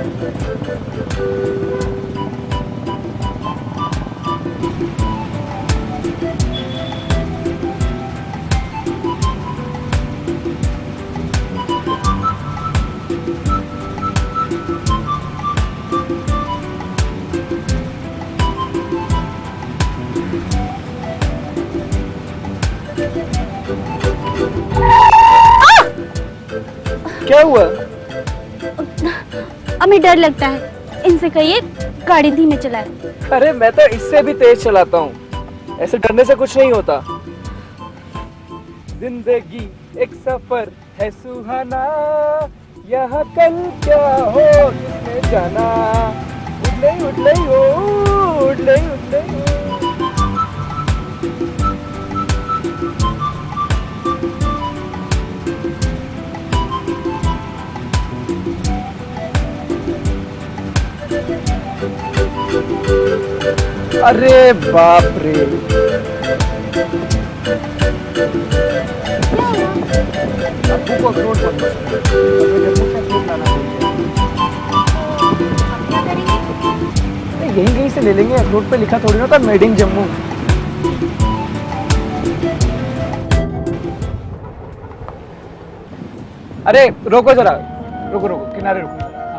क्या हुआ? हमें डर लगता है, इनसे कहिए गाड़ी धीमे चलाए। अरे मैं तो इससे भी तेज चलाता हूँ, ऐसे डरने से कुछ नहीं होता। जिंदगी एक सफर है सुहाना, यहाँ कल क्या हो किसने जाना। उड़ ले हो, उड़ ले हो। अरे बाप रे, अब्बू को अखरोट मत दो, जम्मू से अखरोट लाना चाहिए। यहीं से ले लेंगे, अखरोट पे लिखा थोड़ी ना था मेड इन जम्मू। अरे रोको जरा, रुको किनारे रुको।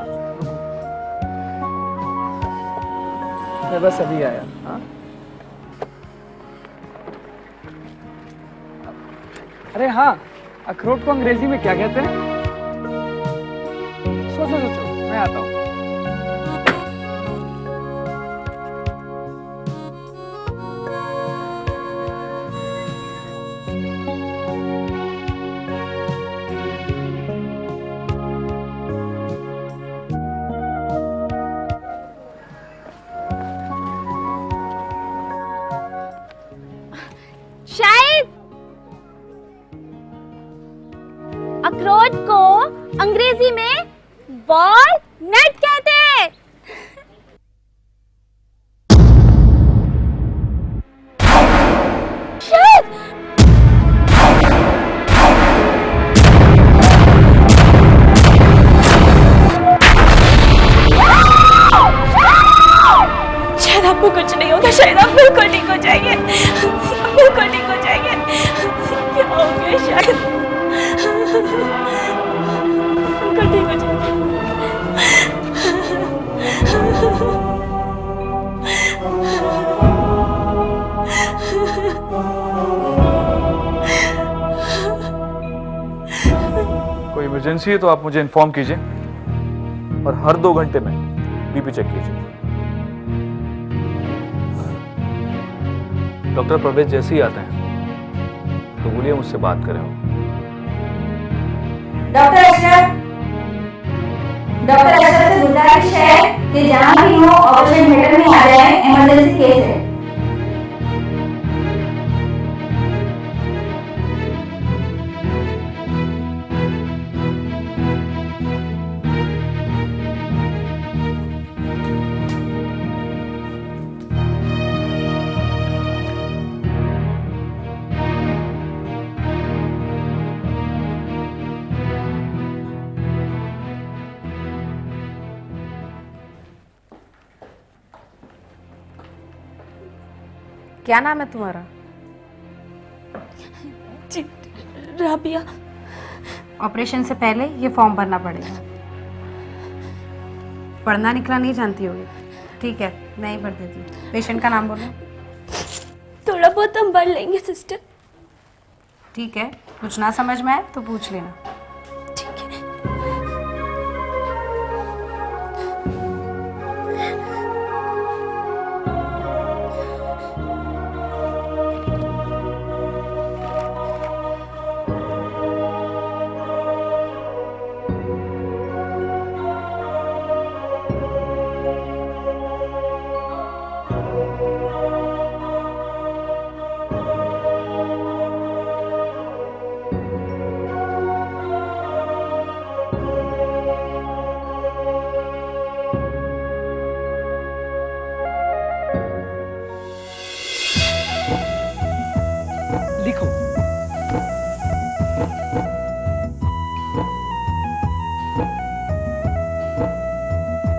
मैं बस अभी आया। हाँ अरे हाँ, अखरोट को अंग्रेजी में क्या कहते हैं? सोचो मैं आता हूँ। शायद अखरोट को अंग्रेजी में वॉलनट कहते हैं। शायद आपको कुछ नहीं होगा, शायद आप बिल्कुल ठीक हो जाएंगे, बिल्कुल ठीक हो जाएंगे। क्या हो गया? शायद बिल्कुल ठीक हो जाएंगे। कोई इमरजेंसी है तो आप मुझे इन्फॉर्म कीजिए और हर 2 घंटे में बीपी चेक कीजिए। डॉक्टर प्रवेश जैसे ही आते हैं तो बोलिए मुझसे बात करें। डॉक्टर अशरफ से गुजारिश है कि जहां भी हो ऑपरेशन थिएटर में आ जाएं, इमरजेंसी केस है। क्या नाम है तुम्हारा? जी, राबिया। ऑपरेशन से पहले ये फॉर्म भरना पड़ेगा। पढ़ना लिखना नहीं जानती होगी, ठीक है मैं ही भर देती हूँ। पेशेंट का नाम बोलो। थोड़ा बहुत हम भर लेंगे सिस्टर। ठीक है, कुछ ना समझ में आए तो पूछ लेना।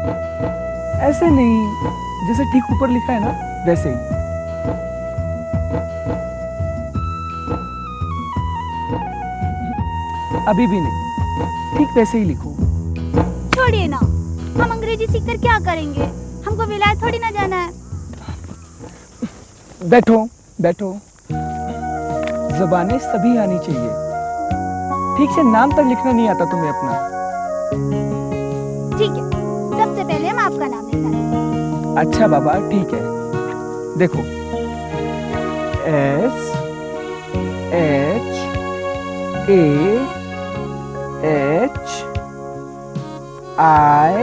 ऐसे नहीं, जैसे ठीक ऊपर लिखा है ना वैसे ही। अभी भी नहीं, ठीक वैसे ही लिखो। छोड़िए ना, हम अंग्रेजी सीखकर क्या करेंगे? हमको विलायत थोड़ी ना जाना है। बैठो बैठो, ज़बानें सभी आनी चाहिए। ठीक से नाम तक लिखना नहीं आता तुम्हें अपना। ठीक है, सबसे पहले हम आपका नाम लिखना है। अच्छा बाबा ठीक है, देखो S H A H I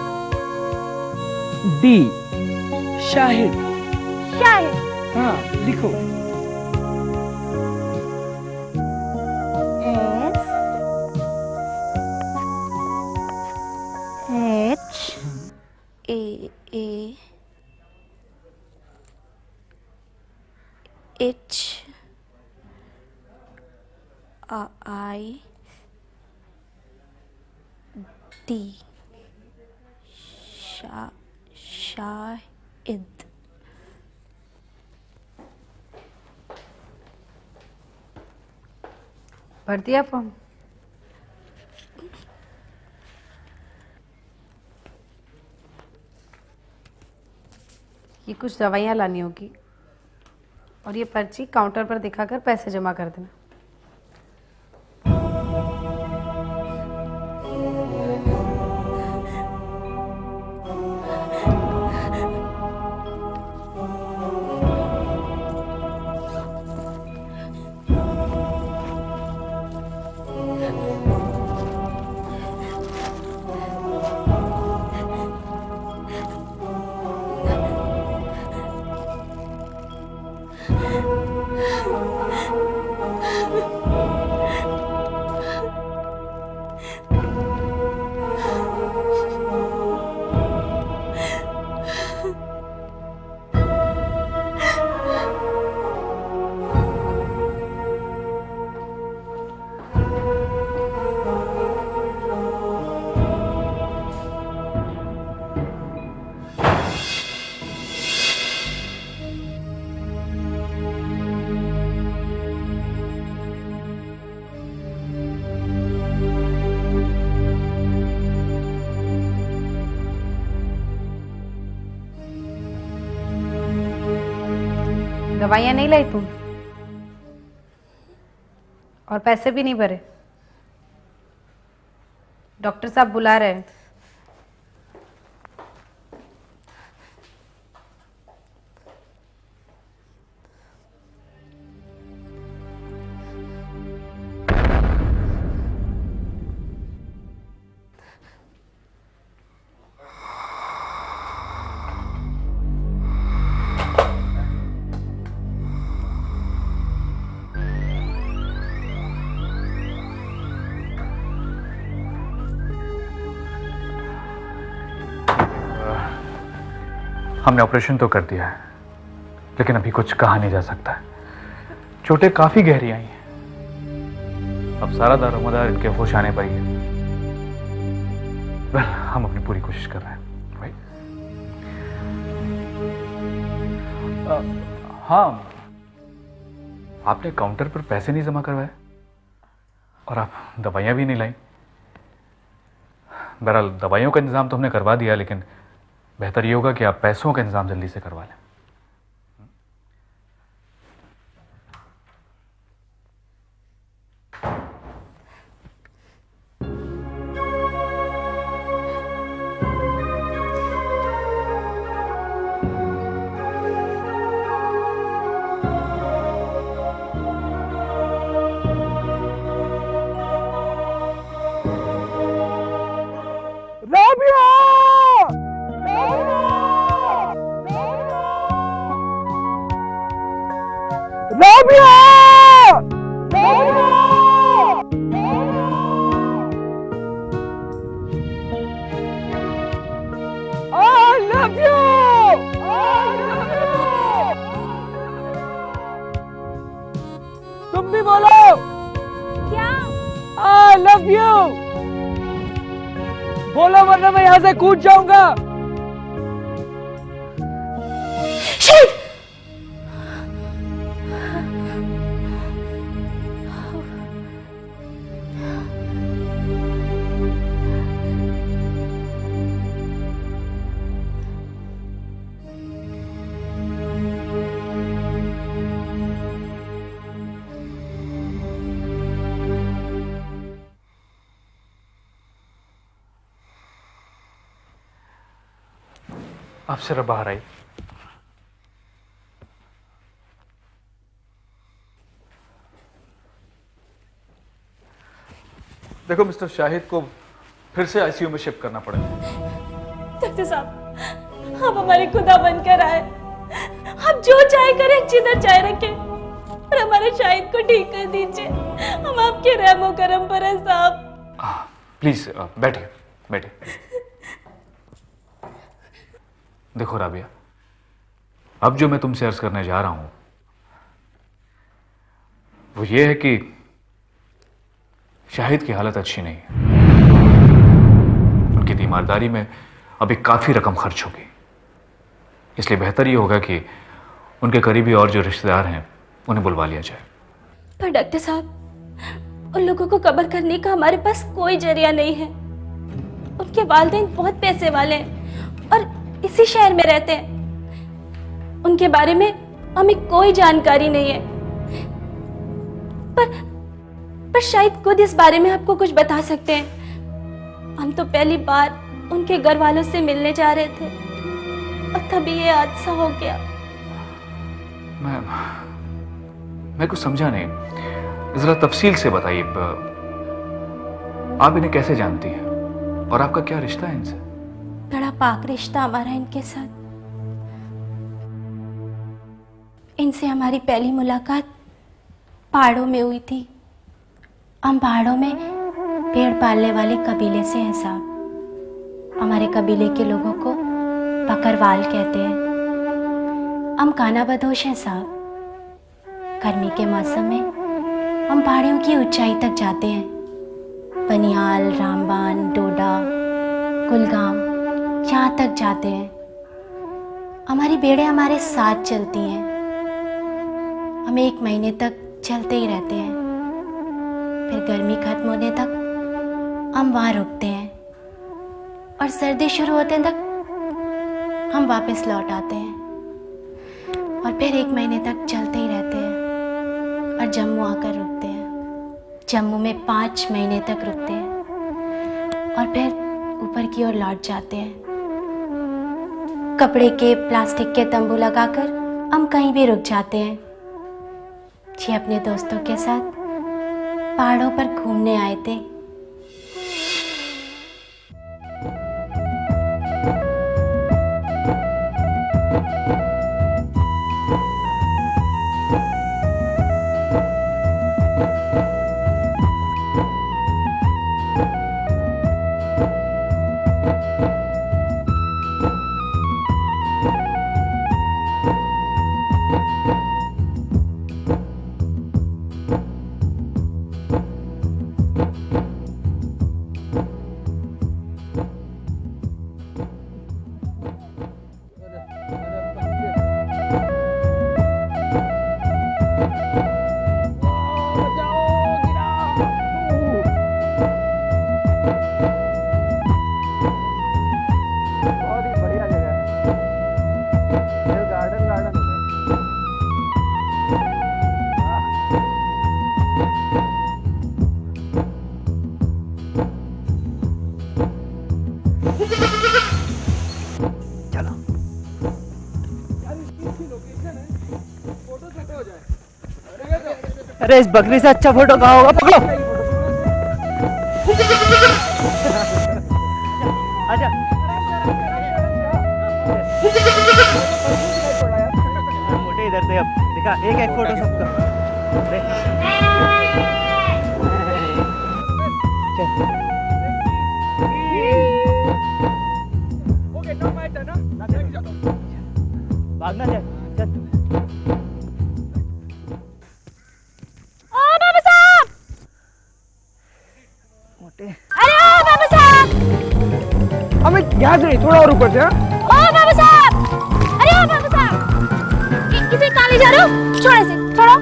D, Shahid. Shahid. हाँ लिखो। SHAHD, शाहिद। भर दिया फॉर्म? ये कुछ दवाइयाँ लानी होगी और ये पर्ची काउंटर पर दिखाकर पैसे जमा कर देना। दवाइयाँ नहीं लाई तुम और पैसे भी नहीं भरे। डॉक्टर साहब बुला रहे हैं। हमने ऑपरेशन तो कर दिया है, लेकिन अभी कुछ कहा नहीं जा सकता है। चोटें काफी गहरी आई हैं। अब सारा दारोमदार इनके होश आने पर ही है। वेल, हम अपनी पूरी कोशिश कर रहे हैं। हाँ, आपने काउंटर पर पैसे नहीं जमा करवाए और आप दवाइयां भी नहीं लाई। बहरहाल दवाइयों का इंतजाम तो हमने करवा दिया, लेकिन बेहतर ये होगा कि आप पैसों का इंतजाम जल्दी से करवा लें। तुम भी बोलो। क्या? I love you। बोलो वरना मैं यहाँ से कूद जाऊंगा। शाहिद! आप सिर्फ बाहर आई। देखो मिस्टर शाहिद को फिर से आईसीयू में शिफ्ट करना पड़ेगा। डॉक्टर साहब, आप हमारे खुदा बनकर आए। आप जो चाहे करें, जिधर चाहे रखें, और हमारे शाहिद को ठीक कर दीजिए। हम आपके रहमो करम पर हैं साहब। प्लीज बैठिए बैठिए। देखो राबिया, अब जो मैं तुमसे अर्ज करने जा रहा हूं वो ये है कि शाहिद की हालत अच्छी नहीं है। उनकी तीमारदारी में अभी काफी रकम खर्च होगी, इसलिए बेहतर ये होगा कि उनके करीबी और जो रिश्तेदार हैं उन्हें बुलवा लिया जाए। पर डॉक्टर साहब, उन लोगों को कब्र करने का हमारे पास कोई जरिया नहीं है। उनके वालिदैन बहुत पैसे वाले हैं और इसी शहर में रहते हैं। उनके बारे में हमें कोई जानकारी नहीं है। पर शायद खुद इस बारे में आपको कुछ बता सकते हैं। हम तो पहली बार उनके घर वालों से मिलने जा रहे थे और तभी ये हादसा हो गया। मैं कुछ समझा नहीं, जरा तफसील से बताइए। आप इन्हें कैसे जानती हैं और आपका क्या रिश्ता है इनसे? बड़ा पाक रिश्ता हमारा इनके साथ। इनसे हमारी पहली मुलाकात पहाड़ों में हुई थी। हम पहाड़ों में पेड़ पालने वाले कबीले से हैं साहब। हमारे कबीले के लोगों को बकरवाल कहते हैं। हम खाना बदोश हैं साहब। गर्मी के मौसम में हम पहाड़ियों की ऊंचाई तक जाते हैं। बनियाल, रामबान, डोडा, कुलगाम, यहाँ तक जाते हैं। हमारी भेड़ें हमारे साथ चलती हैं। हम 1 महीने तक चलते ही रहते हैं। फिर गर्मी खत्म होने तक हम वहाँ रुकते हैं और सर्दी शुरू होते तक हम वापस लौट आते हैं और फिर 1 महीने तक चलते ही रहते हैं और जम्मू आकर रुकते हैं। जम्मू में 5 महीने तक रुकते हैं और फिर ऊपर की ओर लौट जाते हैं। कपड़े के, प्लास्टिक के तंबू लगाकर हम कहीं भी रुक जाते हैं। जी अपने दोस्तों के साथ पहाड़ों पर घूमने आए थे। अरे इस बकरी से अच्छा फोटो कहाँ होगा? पकड़ो। आजा। मोटे इधर से अब दिखा एक फोटो सबका। ओके, now my turn, ना? भागना चाहिए। अरे ओ बाबू साहब! यहाँ से थोड़ा और ऊपर से। हाँ ओ बाबू साहब, अरे ओ बाबू साहब, किसे कहाँ ले जा रहे हो? छोड़ो इसे, छोड़ो।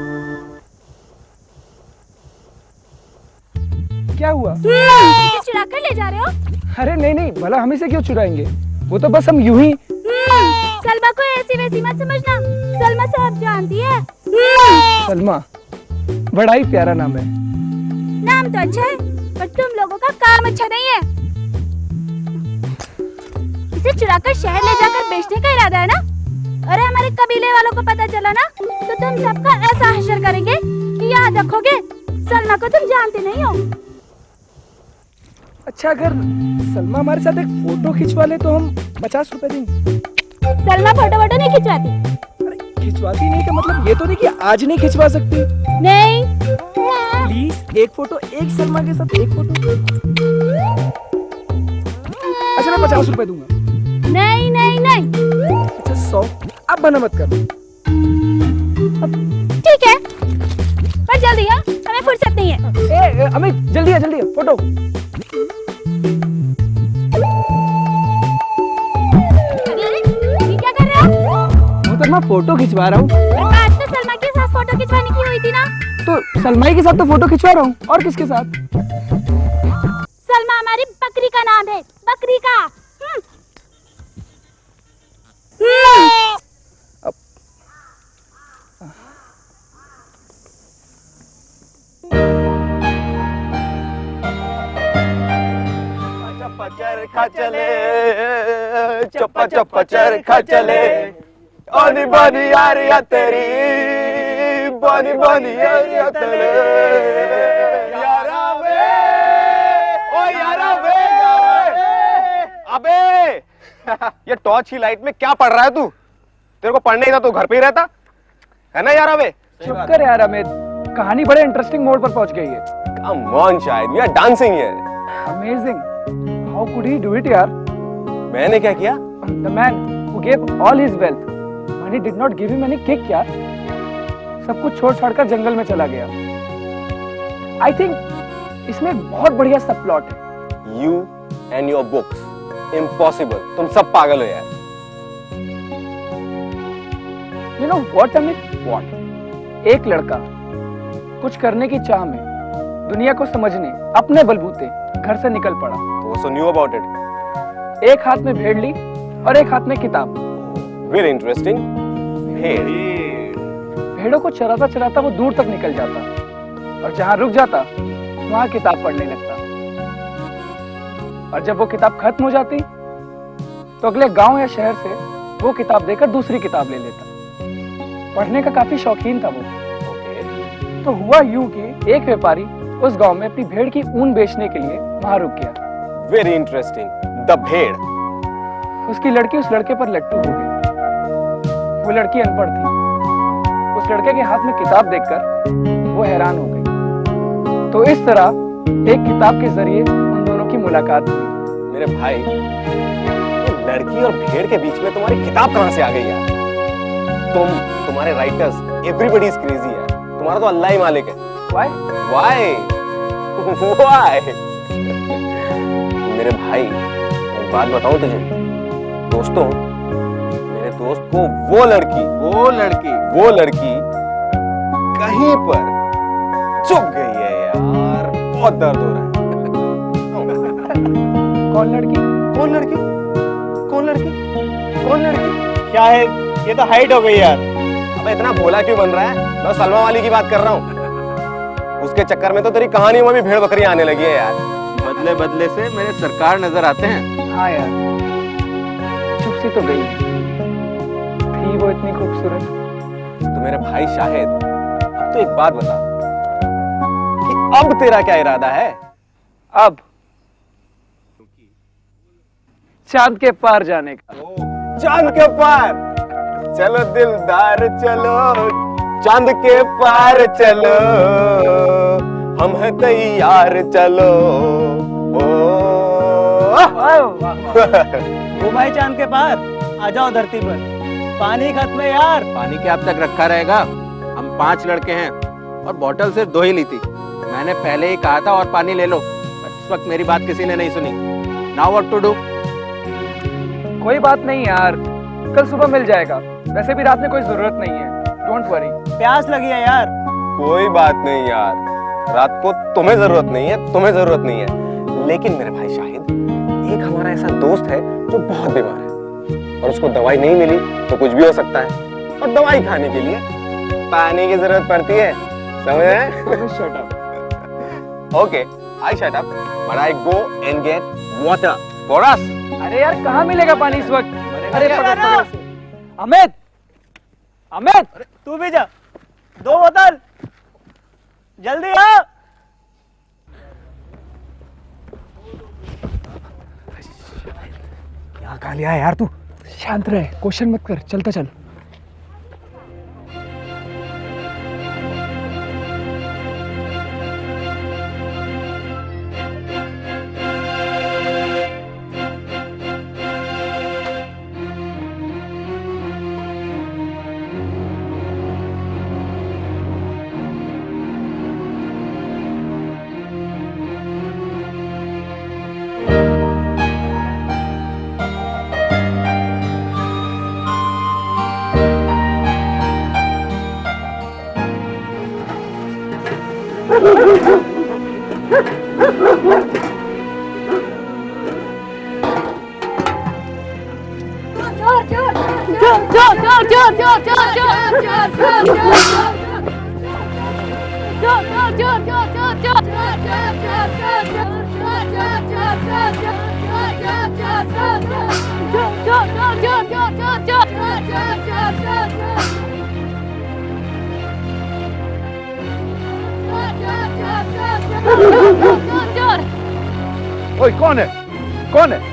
क्या हुआ? इसे चुरा कर ले जा रहे हो? अरे नहीं नहीं, भला हम इसे क्यों चुराएंगे? वो तो बस हम यूं ही। सलमा को ऐसी वैसी मत समझना, सलमा सब जानती है। सलमा, बड़ा ही प्यारा नाम है। नाम तो अच्छा है, पर तुम लोगों का काम अच्छा नहीं है। इसे चुराकर शहर ले जाकर बेचने का इरादा है ना? अरे हमारे कबीले वालों को पता चला ना, तो तुम सबका ऐसा हश्र करेंगे कि याद रखोगे, सलमा को तुम जानते नहीं हो। अच्छा, अगर सलमा हमारे साथ एक फोटो खिंचवा ले तो हम 50 रुपए देंगे। सलमा फोटो वोटो नहीं खिंचवाती। अरे खिंचवाती नहीं का मतलब ये तो नहीं कि आज नहीं खिंचवा सकती। नहीं। प्लीज एक फोटो, एक सलमा के साथ एक फोटो। अच्छा मैं 50 रुपए दूंगा। नहीं नहीं नहीं। अच्छा 100। अब बना मत कर। ठीक है, पर जल्दी है, हमें फुर्सत नहीं है। अमित जल्दी है फोटो। ये क्या कर रहे हो? वो तो मैं फोटो खिंचवा रहा हूँ। बात तो सलमा के साथ फोटो खिंचवाने की हुई थी ना? तो सलमा के साथ तो फोटो खिंचवा रहा हूँ, और किसके साथ? सलमा हमारी बकरी का नाम है, बकरी का। चरखा चले, चप्पा चप्पा चरखा चले, आनी बानी यारिया तेरी, बानी बानी यारिया तेरे, यारा वे, ओ यारा वे, अबे ये टॉर्च की लाइट में क्या पढ़ रहा है तू? तेरे को पढ़ने ही था तो घर पे ही रहता है ना यारा वे? चुप कर यार अमित, कहानी बड़े इंटरेस्टिंग मोड पर पहुंच गई है। कम ऑन शायद, we are dancing here. Amazing. How could he do it, यार? मैंने क्या किया? The man who gave all his wealth, money did not give him any kick, यार। सब कुछ छोड़ छाड़कर जंगल में चला गया। I think इसमें एक बहुत बढ़िया सब प्लॉट है। You and your books, impossible. तुम सब पागल हो यार। You know what, Amit? What? एक लड़का कुछ करने की चाह में दुनिया को समझने अपने बलबूते घर से निकल पड़ा। तो so knew about it. एक हाथ में भेड़ ली और एक हाथ में किताब। Very interesting. भेड़। भेड़ों को चराता चराता वो दूर तक निकल जाता और जहां रुक जाता वहां किताब पढ़ने लगता। और जब वो किताब खत्म हो जाती तो अगले गांव या शहर से वो किताब देकर दूसरी किताब ले लेता। पढ़ने का काफी शौकीन था वो। तो हुआ यूं कि एक व्यापारी उस गांव में अपनी भेड़ की ऊन बेचने के लिए वहां रुक गया। Very interesting. The भेड़। उसकी लड़की उस लड़के पर लट्टू हो गई। वो लड़की अनपढ़ थी। उस लड़के के हाथ में किताब देखकर वो हैरान हो गई। तो इस तरह एक किताब के जरिए उन दोनों की मुलाकात हुई। मेरे भाई, लड़की और भेड़ के बीच में तुम्हारी किताब कहां से आ गई यार? तुम्हारे राइटर्स, एवरीबॉडी इज क्रेजी यार। तुम्हारा तो अल्लाह ही मालिक है। Why? Why? Why? मेरे भाई, एक बात बताऊं तुझे, दोस्तों, मेरे दोस्त को वो लड़की कहीं पर चुप गई है यार। बहुत दर्द हो रहा है। कौन लड़की? क्या है? ये तो हाइट हो गई यार। अबे इतना भोला क्यों बन रहा है? मैं सलमा वाली की बात कर रहा हूँ। उसके चक्कर में तो तेरी कहानियों में भी भेड़ बकरी आने लगी है यार। बदले बदले से मेरे सरकार नजर आते हैं। हाँ यार, चुप सी तो गई थी वो इतनी खूबसूरत। तो मेरे भाई शाहिद, अब तो एक बात बता कि अब तेरा क्या इरादा है? अब चांद के पार जाने का। चांद के पार? चलो दिलदार चलो, चांद के पार चलो, हम हैं तैयार चलो। ओ भाई चांद के पार, आ जाओ धरती पर। पानी खत्म है यार। पानी क्या अब तक रखा रहेगा? हम 5 लड़के हैं और बोतल सिर्फ 2 ही ली थी। मैंने पहले ही कहा था और पानी ले लो, बट इस वक्त मेरी बात किसी ने नहीं सुनी। Now what to do? कोई बात नहीं यार, कल सुबह मिल जाएगा। वैसे भी रात में कोई जरूरत नहीं है, डोंट वरी। प्यास लगी है यार। कोई बात नहीं यार, रात को तुम्हें जरूरत नहीं है, तुम्हें जरूरत नहीं है। लेकिन मेरे भाई शाहिद, एक हमारा ऐसा दोस्त है जो बहुत बीमार है और उसको दवाई नहीं मिली तो कुछ भी हो सकता है, और दवाई खाने के लिए पानी की जरूरत पड़ती है, समझे? Shut up. Okay, I shut up, but I go and get water for us. अरे यार कहाँ मिलेगा पानी इस वक्त? अरे पकड़ इसे। अमित, अमित, तू भी जा, 2 बोतल जल्दी आ। यहाँ कहाँ लिया है यार तू? शांत रहे, क्वेश्चन मत कर, चलता चल। ओए कौन है? कौन है?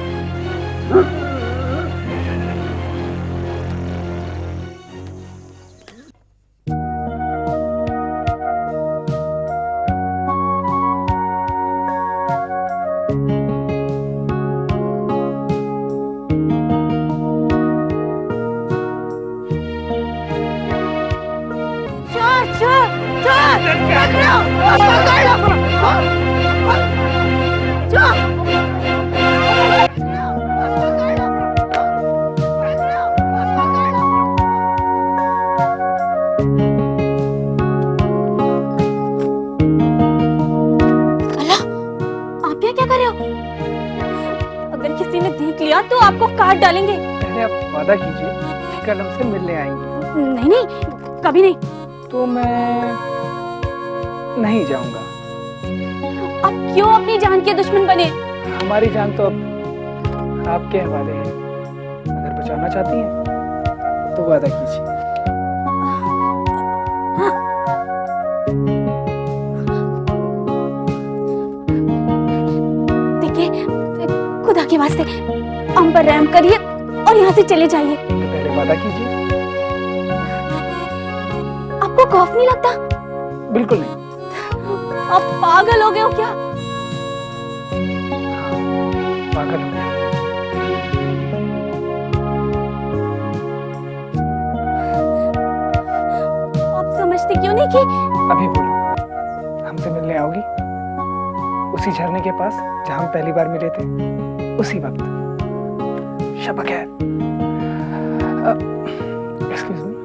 तो आपको काट डालेंगे। पहले आप वादा कीजिए कि कल हमसे मिलने आएंगे। नहीं नहीं, कभी नहीं। तो मैं नहीं जाऊंगा। आप क्यों अपनी जान के दुश्मन बने? हमारी जान तो अब आपके हवाले है। अगर बचाना चाहती हैं तो वादा कीजिए। देखिए, खुदा के वास्ते हम पर रहम करिए और यहाँ से चले जाइए। तो पहले वादा कीजिए। आपको खौफ नहीं लगता? बिल्कुल नहीं। आप पागल हो गए हो क्या? पागल हो गया। आप समझते क्यों नहीं कि अभी बोलो, हमसे मिलने आओगी? उसी झरने के पास जहाँ हम पहली बार मिले थे, उसी वक्त। शब खैर। Excuse me.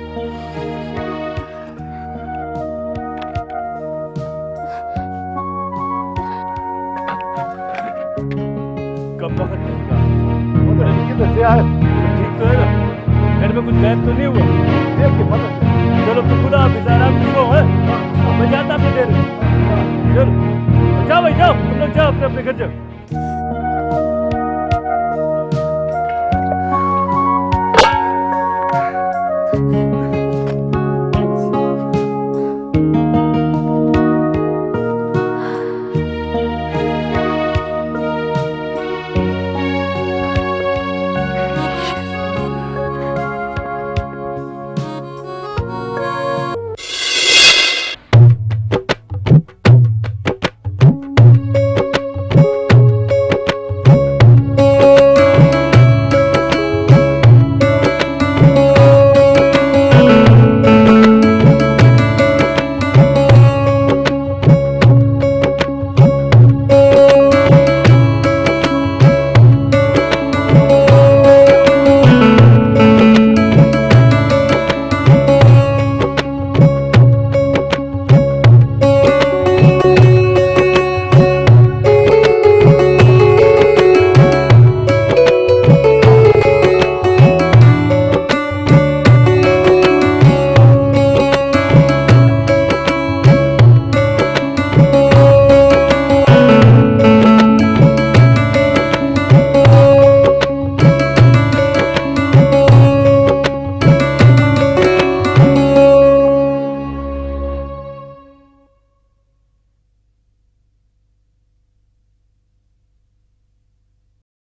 कब वक्त मिलता वो तो किधर से आया? ठीक तो है ना? घर में कुछ गायब तो नहीं हुआ? देख के पता चलो तो खुदा हाफिज़, आराम से सो है। मैं जाता अपनी देर। चलो जाओ भाई जाओ, तुम लोग जाओ अपने अपने घर जाओ।